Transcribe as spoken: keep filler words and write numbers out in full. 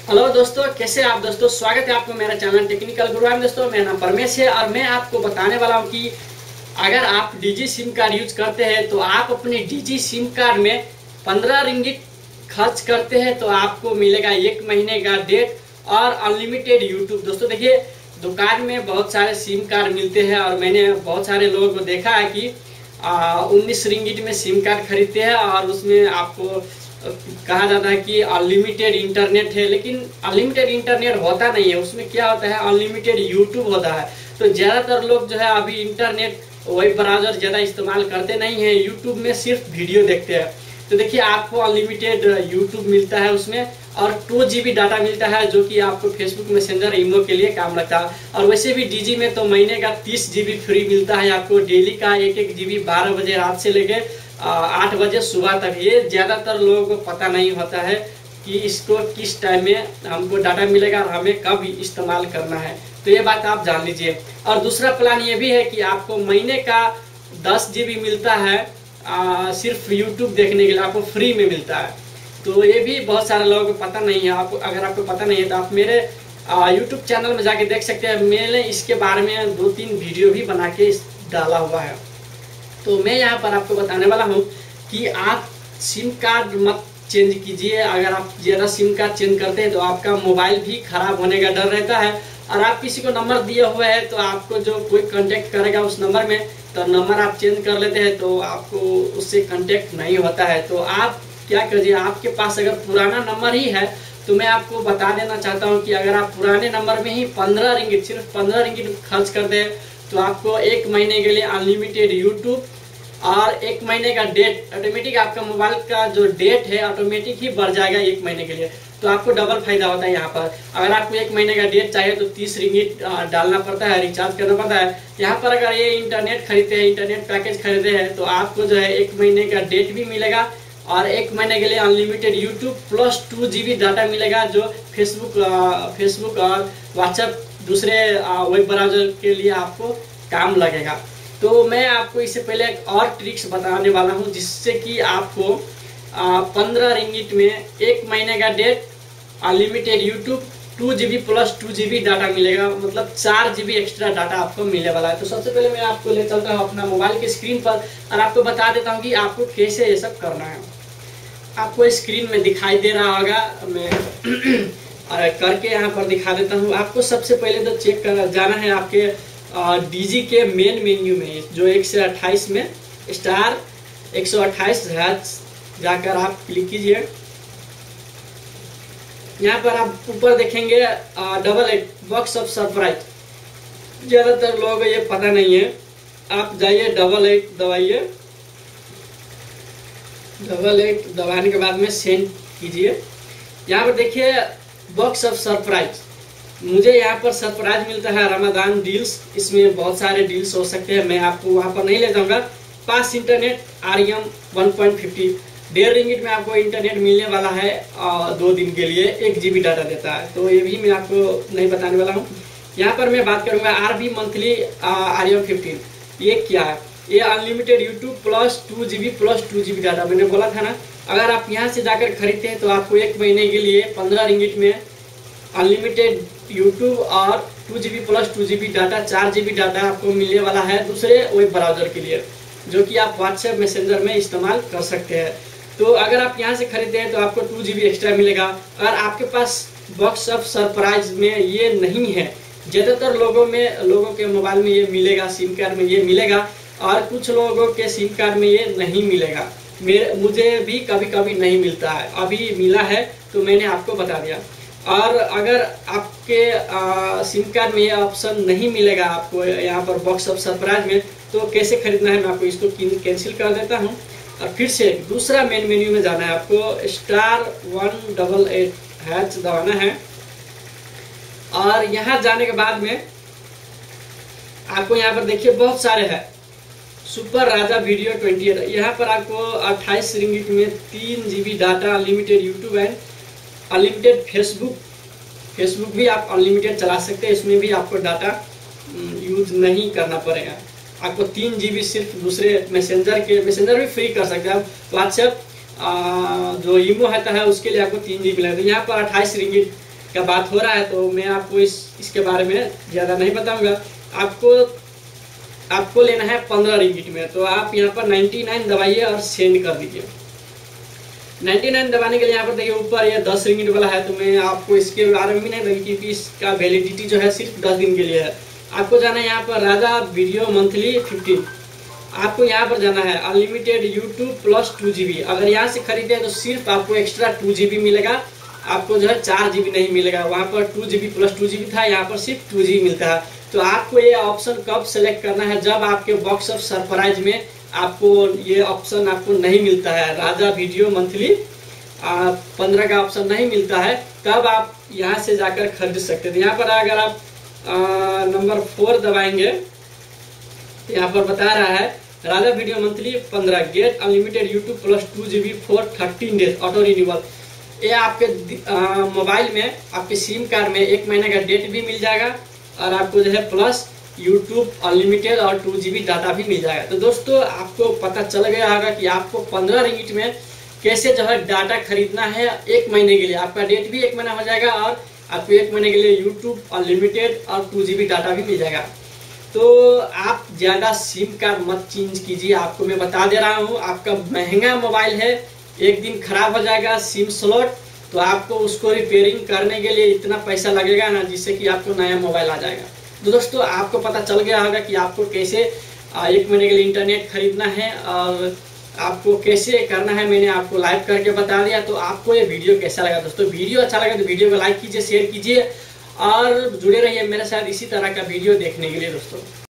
Hello दोस्तों, कैसे आप दोस्तों। स्वागत है आपको मेरा चैनल टेक्निकल गुरु में। दोस्तों मेरा नाम परमेश है और मैं आपको बताने वाला हूं कि अगर आप डीजी सिम कार्ड यूज करते हैं तो आप अपने डीजी सिम कार्ड में पंद्रह रिंगिट खर्च करते हैं तो आपको मिलेगा एक महीने का डेट और अनलिमिटेड यूट्यूब। दोस्तों देखिए, दुकान में बहुत सारे सिम कार्ड मिलते हैं और मैंने बहुत सारे लोगों को देखा है कि उन्नीस रिंगिट में सिम कार्ड खरीदते हैं और उसमें आपको कहा जाता है कि अनलिमिटेड इंटरनेट है, लेकिन अनलिमिटेड इंटरनेट होता नहीं है। उसमें क्या होता है, अनलिमिटेड यूट्यूब होता है। तो ज़्यादातर लोग जो है अभी इंटरनेट वेब ब्राउजर ज़्यादा इस्तेमाल करते नहीं है, यूट्यूब में सिर्फ वीडियो देखते हैं। तो देखिए, आपको अनलिमिटेड यूट्यूब मिलता है उसमें और टू जी बी डाटा मिलता है जो कि आपको फेसबुक मैसेंजर इमो के लिए काम लगता है। और वैसे भी डीजी में तो महीने का तीस जी बी फ्री मिलता है आपको, डेली का एक एक जी बी बारह बजे रात से लेके आठ बजे सुबह तक। ये ज़्यादातर लोगों को पता नहीं होता है कि इसको किस टाइम में हमको डाटा मिलेगा और हमें कब इस्तेमाल करना है। तो ये बात आप जान लीजिए। और दूसरा प्लान ये भी है कि आपको महीने का दस जी बी मिलता है आ, सिर्फ यूट्यूब देखने के लिए आपको फ्री में मिलता है। तो ये भी बहुत सारे लोगों को पता नहीं है। आपको अगर आपको पता नहीं है तो आप मेरे यूट्यूब चैनल में जाके देख सकते हैं। मैंने इसके बारे में दो तीन वीडियो भी बना के डाला हुआ है। तो मैं यहाँ पर आपको बताने वाला हूँ कि आप सिम कार्ड मत चेंज कीजिए। अगर आप ज़्यादा सिम कार्ड चेंज करते हैं तो आपका मोबाइल भी खराब होने का डर रहता है। और आप किसी को नंबर दिए हुए हैं तो आपको जो कोई कांटेक्ट करेगा उस नंबर में, तो नंबर आप चेंज कर लेते हैं तो आपको उससे कांटेक्ट नहीं होता है। तो आप क्या कीजिए, आपके पास अगर पुराना नंबर ही है तो मैं आपको बता देना चाहता हूँ कि अगर आप पुराने नंबर में ही पंद्रह रिंगिट सिर्फ पंद्रह रिंगिट खर्च कर दें तो आपको एक महीने के लिए अनलिमिटेड यूट्यूब और एक महीने का डेट ऑटोमेटिक, आपका मोबाइल का जो डेट है ऑटोमेटिक ही बढ़ जाएगा एक महीने के लिए। तो आपको डबल फायदा होता है यहाँ पर। अगर आपको एक महीने का डेट चाहिए तो तीस रिंगिट डालना पड़ता है, रिचार्ज करना पड़ता है। यहाँ पर अगर ये इंटरनेट खरीदते हैं, इंटरनेट पैकेज खरीदते हैं तो आपको जो है एक महीने का डेट भी मिलेगा और एक महीने के लिए unlimited YouTube plus two G B data मिलेगा जो फेसबुक फेसबुक और व्हाट्सएप दूसरे वेब ब्राउजर के लिए आपको काम लगेगा। तो मैं आपको इससे पहले एक और ट्रिक्स बताने वाला हूं जिससे कि आपको पंद्रह रिंगिट में एक महीने का data unlimited YouTube two G B plus two G B data मिलेगा, मतलब चार जी बी एक्स्ट्रा डाटा आपको मिलने वाला है। तो सबसे पहले मैं आपको ले चलता हूँ अपना मोबाइल की स्क्रीन पर और आपको बता देता हूँ कि आपको कैसे ये सब करना है। आपको स्क्रीन में दिखाई दे रहा होगा, मैं और करके यहाँ पर दिखा देता हूँ। आपको सबसे पहले तो चेक कर जाना है आपके डीजी के मेन मेन्यू में जो एक से अट्ठाईस में स्टार एक सौ अट्ठाईस जाकर आप क्लिक कीजिए। यहाँ पर आप ऊपर देखेंगे double eight box of surprise. ज़्यादातर लोगों को ये पता नहीं है। आप जाइए डबल एट दबाइए, डबल एट दबाने के बाद में सेंड कीजिए। यहाँ पर देखिए बॉक्स ऑफ सरप्राइज, मुझे यहाँ पर सरप्राइज मिलता है रमजान डील्स। इसमें बहुत सारे डील्स हो सकते हैं, मैं आपको वहाँ पर नहीं ले जाऊँगा। पास internet R M one point fifty डेढ़ रिंगिट में आपको इंटरनेट मिलने वाला है और दो दिन के लिए एक जी बी डाटा देता है। तो ये भी मैं आपको नहीं बताने वाला हूँ। यहाँ पर मैं बात करूँगा R B monthly R M fifteen. ये क्या है, ये unlimited YouTube plus two G B plus two G B data. मैंने बोला था ना, अगर आप यहाँ से जाकर खरीदते हैं तो आपको एक महीने के लिए पंद्रह रिंगिट में अनलिमिटेड यूट्यूब और two G B plus two G B data चार जी बी डाटा आपको मिलने वाला है दूसरे वेब ब्राउजर के लिए, जो कि आप व्हाट्सएप मैसेंजर में इस्तेमाल कर सकते हैं। तो अगर आप यहाँ से खरीदते हैं तो आपको टू जी बी एक्स्ट्रा मिलेगा। अगर आपके पास बॉक्स ऑफ सरप्राइज में ये नहीं है, ज़्यादातर लोगों में लोगों के मोबाइल में ये मिलेगा, सिम कार्ड में ये मिलेगा और कुछ लोगों के सिम कार्ड में ये नहीं मिलेगा। मेरे मुझे भी कभी कभी नहीं मिलता है, अभी मिला है तो मैंने आपको बता दिया। और अगर आपके आ, सिम कार्ड में ये ऑप्शन नहीं मिलेगा आपको यहाँ पर बॉक्स ऑफ सरप्राइज में, तो कैसे खरीदना है मैं आपको इसको कैंसिल कर देता हूँ और फिर से दूसरा मेन मेन्यू में जाना है। आपको star one double eight hash दबाना है और यहाँ जाने के बाद में आपको यहाँ पर देखिए बहुत सारे हैं। Super Raja video twenty eight, यहाँ पर आपको अट्ठाईस रिंगिट में तीन G B data unlimited YouTube and unlimited Facebook Facebook भी आप अनलिमिटेड चला सकते हैं। इसमें भी आपको डाटा यूज नहीं करना पड़ेगा। आपको तीन जी बी सिर्फ दूसरे मैसेंजर के मैसेंजर भी फ्री कर सकते हैं आप। व्हाट्सएप जो ईमो होता है उसके लिए आपको तीन जी बी लगता है। यहाँ पर अट्ठाईस रिंगिट का बात हो रहा है तो मैं आपको इस इसके बारे में ज़्यादा नहीं बताऊंगा। आपको आपको लेना है पंद्रह रिंगिट में, तो आप यहाँ पर नाइन्टी नाइन दबाइए और सेंड कर दीजिए। नाइन्टी नाइन दबाने के लिए यहाँ पर देखिए ऊपर ये दस रिंगिट वाला है, तो मैं आपको इसके बारे में भी नहीं बताऊंगी क्योंकि इसका वैलिडिटी जो है सिर्फ दस दिन के लिए है। आपको जाना है यहाँ पर राजा वीडियो मंथली फिफ्टीन, आपको यहाँ पर जाना है unlimited YouTube plus two G B. अगर यहाँ से खरीदे तो सिर्फ आपको एक्स्ट्रा टू जी बी मिलेगा, आपको जो है चार जी बी नहीं मिलेगा। वहाँ पर two G B plus two G B था, यहाँ पर सिर्फ टू जी बी मिलता है। तो आपको ये ऑप्शन कब सेलेक्ट करना है, जब आपके बॉक्स ऑफ सरप्राइज में आपको ये ऑप्शन आपको नहीं मिलता है, राजा वीडियो मंथली पंद्रह का ऑप्शन नहीं मिलता है, तब आप यहाँ से जाकर खरीद सकते थे। यहाँ पर अगर आप नंबर फोर दबाएंगे तो यहाँ पर बता रहा है राजा वीडियो मंथली पंद्रह, get unlimited YouTube plus two G B for thirteen days auto renewal. ये आपके मोबाइल में आपके सिम कार्ड में एक महीने का डेट भी मिल जाएगा और आपको जो है प्लस यूट्यूब अनलिमिटेड और टू जी बी डाटा भी मिल जाएगा। तो दोस्तों आपको पता चल गया होगा कि आपको पंद्रह रिंगिट में कैसे जो है डाटा खरीदना है एक महीने के लिए। आपका डेट भी एक महीना हो जाएगा और आपको एक महीने के लिए यूट्यूब अनलिमिटेड और टू जी बी डाटा भी मिल जाएगा। तो आप ज़्यादा सिम कार्ड मत चेंज कीजिए, आपको मैं बता दे रहा हूँ। आपका महंगा मोबाइल है, एक दिन खराब हो जाएगा सिम स्लॉट, तो आपको उसको रिपेयरिंग करने के लिए इतना पैसा लगेगा ना, जिससे कि आपको नया मोबाइल आ जाएगा। तो दोस्तों आपको पता चल गया होगा कि आपको कैसे एक महीने के लिए इंटरनेट खरीदना है और आपको कैसे करना है, मैंने आपको लाइव करके बता दिया। तो आपको ये वीडियो कैसा लगा दोस्तों? वीडियो अच्छा लगा तो वीडियो को लाइक कीजिए, शेयर कीजिए और जुड़े रहिए मेरे साथ इसी तरह का वीडियो देखने के लिए दोस्तों।